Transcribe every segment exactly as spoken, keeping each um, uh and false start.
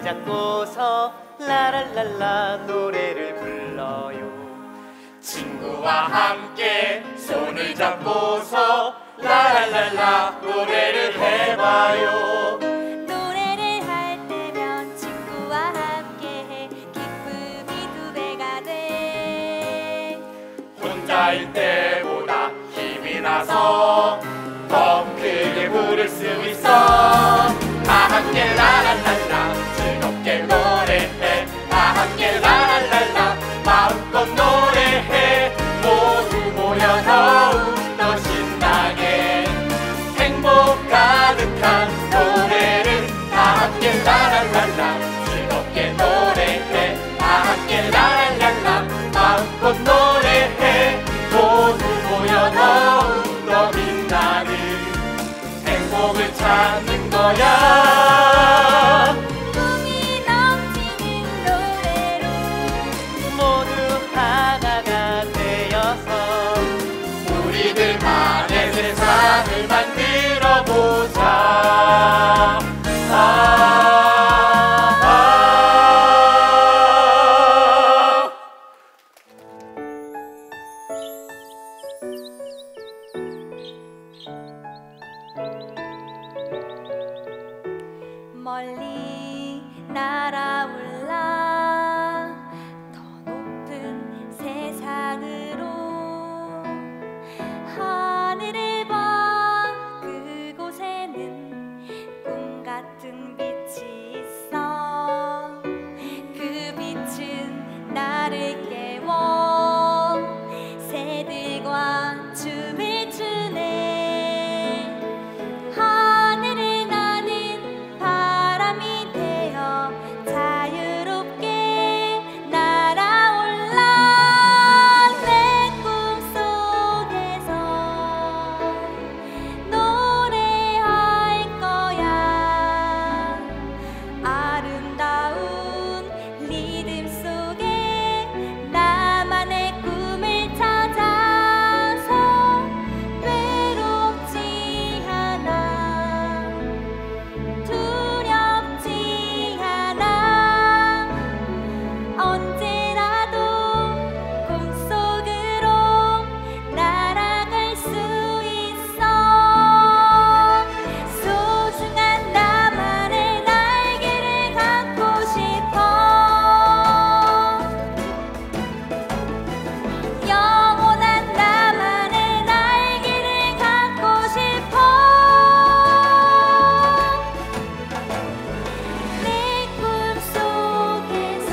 잡고서 라랄랄라 노래를 불러요. 친구와 함께 손을 잡고서 라랄랄라 노래를 해봐요. 노래를 할 때면 친구와 함께해 기쁨이 두 배가 돼. 혼자일 때보다 힘이 나서 더 크게 부를 수 있어. 다 함께 라랄랄라 즐겁게 노래해. 다 함께 라랄랄라 마음껏 노래해. 모두 모여 더욱더 신나게 행복 가득한 노래를 다 함께 라랄랄라 즐겁게 노래해. 다 함께 라랄랄라 마음껏 노래해. 모두 모여 더욱더 빛나는 행복을 찾는 거야. 꿈이 넘치는 노래로 모두 하나가 되어서 우리들만의 세상을 만들어 보자. 아, 아. 멀리 날아올라 더 높은 세상으로. 하늘을 봐 그곳에는 꿈 같은 빛이 있어. 그 빛은 나를 깨워 새들과 춤을 추네. 하늘을 나는 바람이 되어 자유롭게 날아올라. 내 꿈속에서 노래할 거야. 아름다운 리듬 속에 나만의 꿈을 찾아서 외롭지 않아 두렵지 않아. 언제라도 꿈속으로 날아갈 수 있어. 소중한 나만의 날개를 갖고 싶어. 영원한 나만의 날개를 갖고 싶어. 내 꿈속에서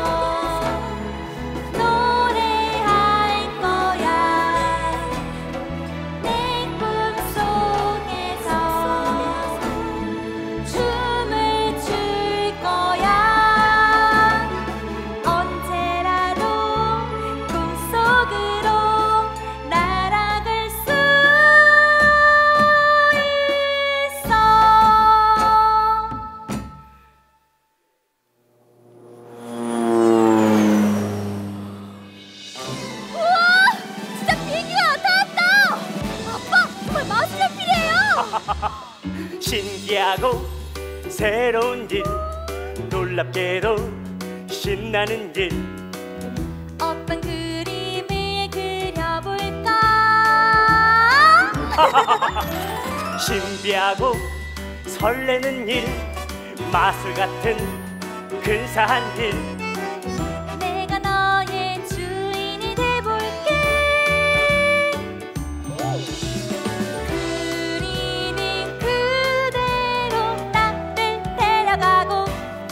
노래할 거야. 내 꿈속에서 춤을 출 거야. 언제라도 꿈속으로 날아갈 수 있어. 우와! 진짜 비행기가 나타났다! 아빠! 정말 마술연필이에요! 신기하고 새로운 일, 놀랍게도 신나는 일. 어떤 그림을 그려볼까? 신비하고 설레는 일, 마술 같은 근사한 일. 내가 너의 주인이 돼볼게. 그리는 그대로 나를 데려가고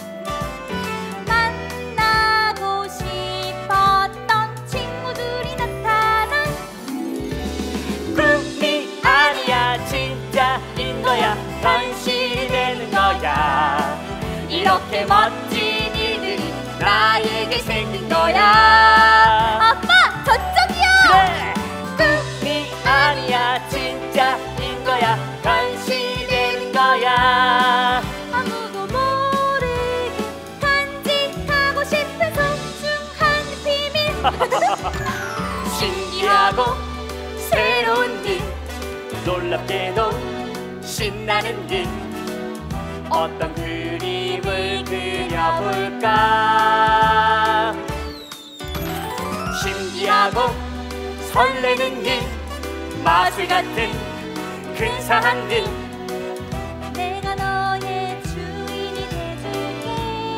만나고 싶었던 친구들이 나타나. 꿈이 아니야 진짜인 거야. 현실이 되는 거야. 이렇게 멋진 일들이 나에게 생긴 거야. 아빠! 저쪽이요! 그래! 꿈이 아니야 진짜인 거야. 현실이 되는 거야. 아무도 모르게 간직하고 싶은 소중한 비밀. 신기하고 새로운 일, 놀랍게도 신나는 일. 어떤 그림을 그려 해볼까? 신기하고 설레는 일, 마술 같은 근사한 일. 내가 너의 주인이 돼줄게.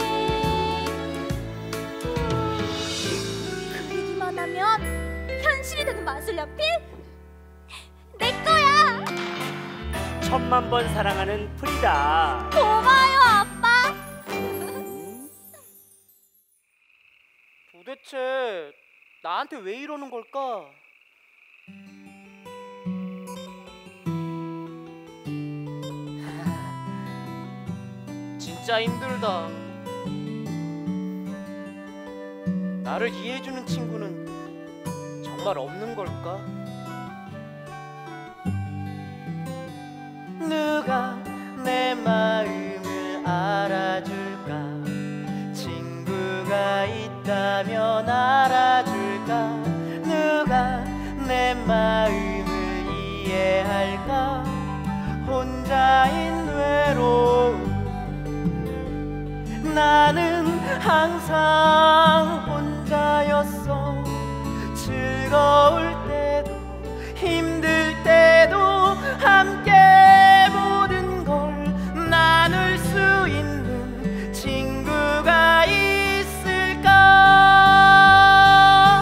그리기만 하면 현실이 되는 마술 연필 내 거야. 천만 번 사랑하는 프리다. 고마워요 아빠. 도대체 나한테 왜 이러는 걸까? 진짜 힘들다. 나를 이해해주는 친구는 정말 없는 걸까? 누가 내 마음을 알아줄까? 친구가 있다면 알아줄까? 누가 내 마음을 이해할까? 혼자인 외로움, 나는 항상 혼자였어. 즐거울 때도 힘들 때도 함께 모든 걸 나눌 수 있는 친구가 있을까?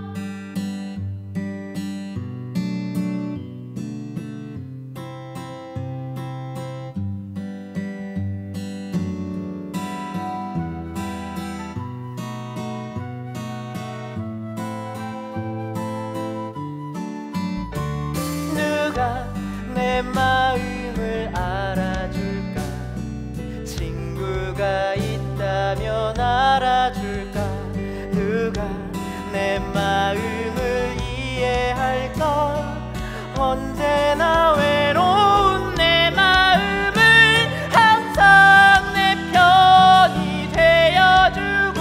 누가 내 마음을 알아줄까? 친구가 있다면 알아줄까? 누가 내 마음을 이해할까? 언제나 외로운 내 마음을 항상 내 편이 되어주고,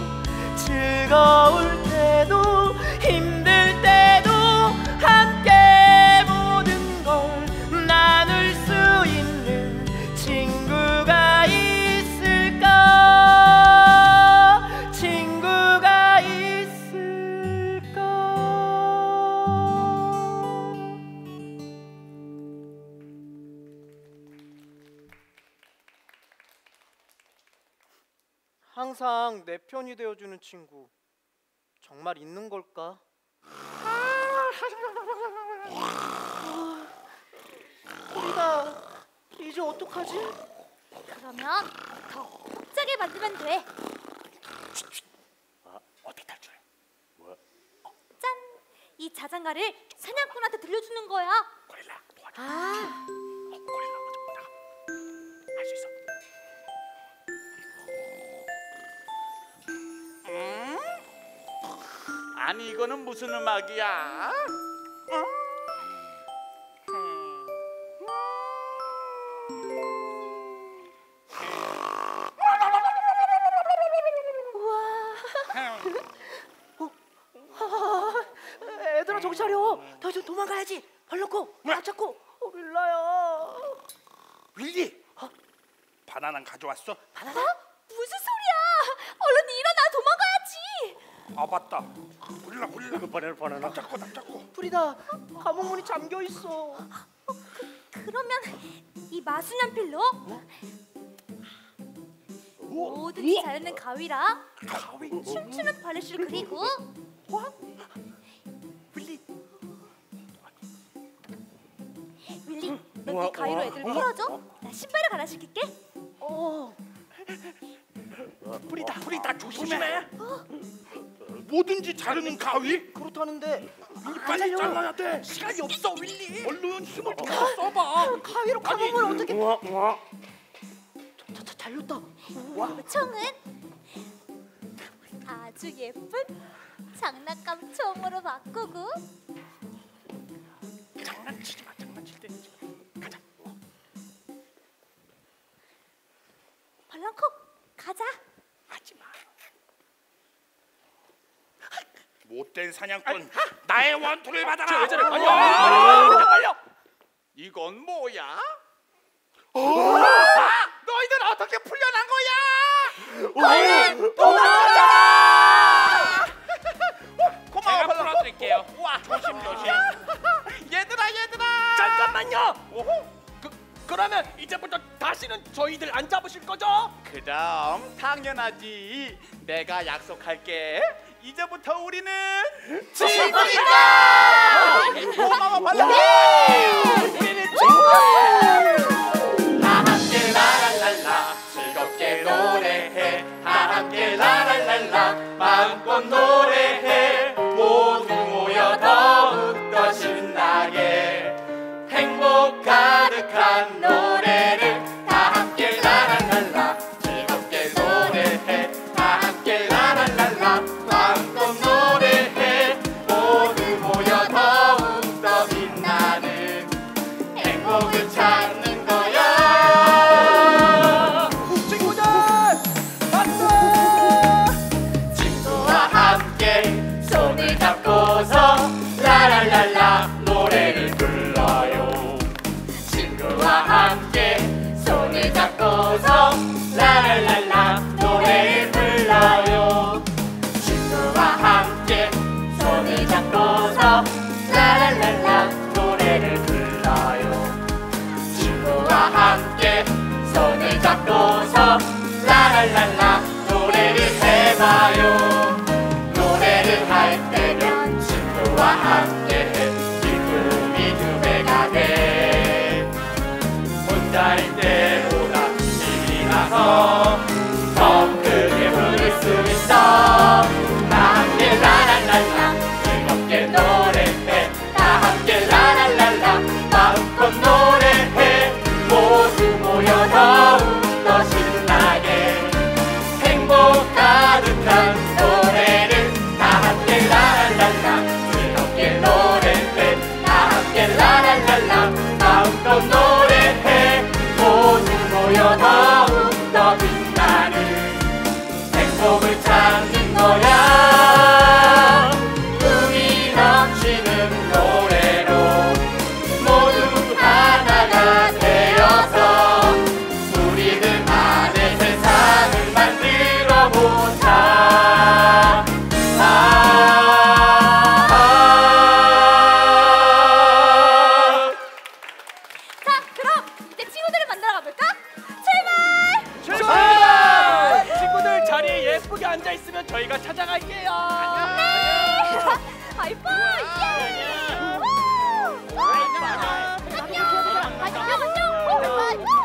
즐거울 때도 힘들 때도 함께 모든 걸 나눌 수 있는 친구가 있을까? 친구가 있을까? 항상 내 편이 되어주는 친구 정말 있는 걸까? 우리가 이제 어떡하지? 그러면 더 복잡하게 만들면 돼. 아, 어떻게 탈출? 뭐? 짠! 이 자장가를 사냥꾼한테 들려주는 거야. 고릴라 도와줘. 아, 어, 고릴라 먼저 보다가 할 수 있어. 음? 아니 이거는 무슨 음악이야? 어? 애들아 정신 차려. 더 좀 도망가야지. 발 놓고 발 잡고. 어, 윌라야. 윌리, 바나나 가져왔어? 바나나? 무슨 소리야? 얼른 일어나, 도망가야지. 아 맞다. 고릴라 고릴라. 바나나 바나나. 나 잡고 나 잡고. 프리다, 감옥 문이 잠겨 있어. 그러면 이 마술 연필로 뭐든지 잘하는 가위랑 가위. 춤추는 발레쇼를 그리고 윌리, 윌리, 너 우와, 네 가위로 우와. 애들 풀어줘. 나 신발을 갈아신길게. 어, 프리다 프리다 조심해. 뭐든지 자르는 가위? 그렇다는데 윌리 빨리 잘라야 돼. 시간이 없어 윌리. 얼른 힘을 더 써봐. 가위로 감옥 문 어떻게? 우와 우와. 자, 자, 잘렸다. 그리고 총은 아주 예쁜 장난감 총으로 바꾸고, 장난치지 마. 장난칠 때 가자. 벌렁코 가자. 하지 마. 못된 사냥꾼, 나의 원투를 받아라. 왜 저래? 빨리 빨리 빨리. 이건 뭐야? 아, 너희들 어떻게 풀려난 거야? 얼른 도망가자. 고마워. 제가 풀어드릴게요. 와, 조심 조심. 얘들아 얘들아. 잠깐만요. 오호. 그, 그러면 이제부터 다시는 저희들 안 잡으실 거죠? 그럼 당연하지. 내가 약속할게. 이제부터 우리는 친구니까. 고마워 발라. 우리는 친구예요. 다 함께 라랄랄라 즐겁게 노래해. 다 함께 라랄랄라 마음껏 노래해. 모두 모여 더욱더 신나게 행복 가득한 노래를 다 함께 라랄랄라 즐겁게 노래해. 다 함께 라랄랄라 마음껏 노래해. 모두 모여 더욱더 빛나는 행복을 찾는 거야. 친구들 박수. 친구와 함께 손을 잡고서 라랄랄라 노래를 불러요. 친구와 함께 손을 잡고서 라랄랄라 노래를 불러요. 친구와 함께 손을 잡고서 라랄랄라 노래를 불러요. 친구와 함께 손을 잡고서 라랄랄라 노래를 해봐요. 노래를 할 때면 친구와 함께 기쁨이 두 배가 돼. 혼자일 때보다 힘이 나서 더 크게 부를 수 있어. 다 함께 라랄랄라 즐겁게 노래해. 다 함께 라랄랄라 마음껏 노래해. 모두 모여 더욱더 신나게 행복 가득한 노래를 다 함께 라랄랄라 즐겁게 노래해. 다 함께 라랄랄라 마음껏 노래해. 모두 모여 더욱더 빛나는 행복을 찾는 거야. 꿈이 넘치는 노래로 모두 하나가 되어서 우리들만의 세상을 만들어 보자. 아, 아. 자, 그럼 이제 친구들을 만나러 가볼까? 출발! 출발! 친구들 자리에 예쁘게 앉아 있으면 저희가 찾아갈게요. 하이파이브! 예! 우! 우! 안녕! 안녕! 안녕! 안녕!